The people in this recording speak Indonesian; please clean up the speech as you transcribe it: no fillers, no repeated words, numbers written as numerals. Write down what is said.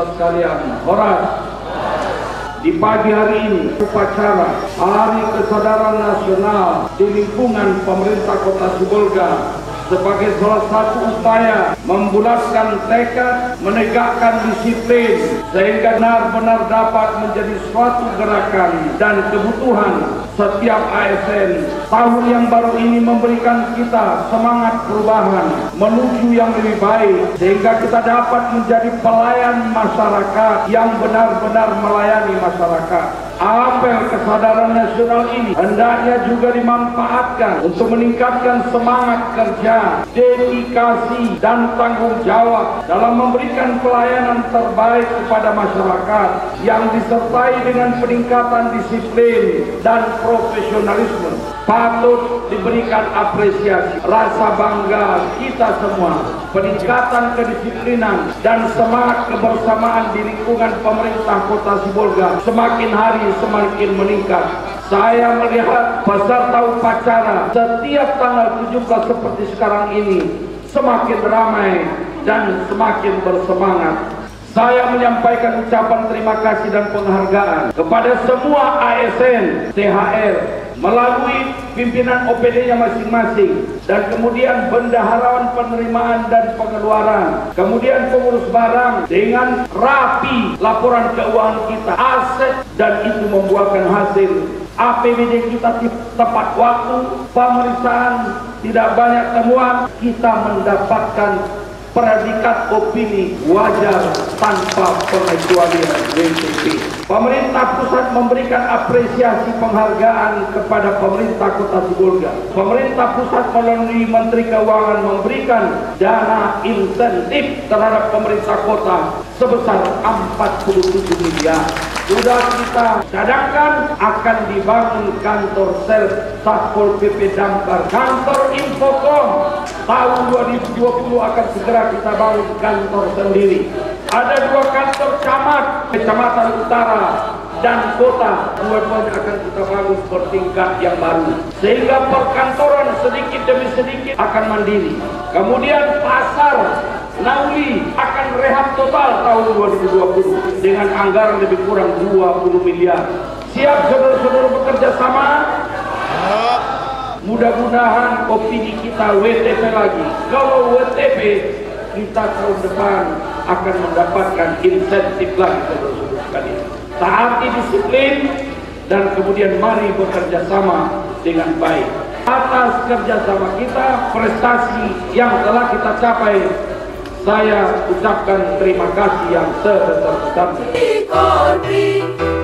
saudara sekalian, Horas, di pagi hari ini upacara Hari Kesadaran Nasional di lingkungan pemerintah Kota Sibolga sebagai salah satu upaya membulatkan tekad, menegakkan disiplin sehingga benar-benar dapat menjadi suatu gerakan dan kebutuhan setiap ASN. Tahun yang baru ini memberikan kita semangat perubahan menuju yang lebih baik sehingga kita dapat menjadi pelayan masyarakat yang benar-benar melayani masyarakat. Apel kesadaran nasional ini hendaknya juga dimanfaatkan untuk meningkatkan semangat kerja, dedikasi, dan tanggung jawab dalam memberikan pelayanan terbaik kepada masyarakat yang disertai dengan peningkatan disiplin dan profesionalisme. Patut diberikan apresiasi, rasa bangga kita semua, peningkatan kedisiplinan dan semangat kebersamaan di lingkungan pemerintah Kota Sibolga semakin hari semakin meningkat. Saya melihat peserta upacara setiap tanggal 17 seperti sekarang ini semakin ramai dan semakin bersemangat. Saya menyampaikan ucapan terima kasih dan penghargaan kepada semua ASN THR melalui pimpinan OPD-nya masing-masing, dan kemudian bendaharawan penerimaan dan pengeluaran, kemudian pengurus barang dengan rapi laporan keuangan kita, aset, dan itu membuahkan hasil. APBD kita tepat waktu, pemeriksaan tidak banyak temuan, kita mendapatkan predikat opini wajar tanpa pengecualian WTP. Pemerintah pusat memberikan apresiasi penghargaan kepada pemerintah Kota Sibolga. Pemerintah pusat melalui Menteri Keuangan memberikan dana insentif terhadap pemerintah kota sebesar 47 miliar. Sudah kita cadangkan akan dibangun kantor sel Satpol PP Damkar, kantor Infocom. Tahun 2020 akan segera kita bangun kantor sendiri. Ada 2 kantor camat, kecamatan utara dan kota. Dua-duanya akan kita bangun bertingkat yang baru, sehingga perkantoran sedikit demi sedikit akan mandiri. Kemudian pasar Nauli akan rehab total tahun 2020 dengan anggaran lebih kurang 20 miliar. Siap saudara-saudara bekerja sama? Mudah-mudahan opini kita WTP lagi. Kalau WTP, kita tahun depan akan mendapatkan insentif lagi saudara-saudara sekalian. Taati disiplin dan kemudian mari bekerja sama dengan baik. Atas kerjasama kita, prestasi yang telah kita capai, saya ucapkan terima kasih yang sebesar-besarnya.